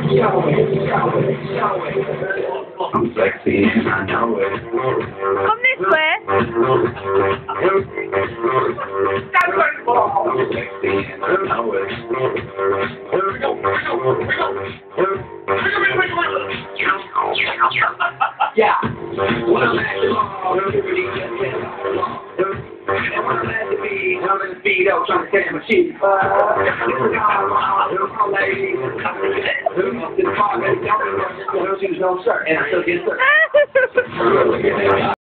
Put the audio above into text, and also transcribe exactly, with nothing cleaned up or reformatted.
I'm sexy and I know it. Come this way. I'm sexy and I know it. Yeah. When I'm at the mall, everybody just gets along. And when I'm at the beach, I'm in the speedo trying to catch my cheek. Uh, my lady, who's in the bar, baby, don't shoes, no shirt, and I still get shirt.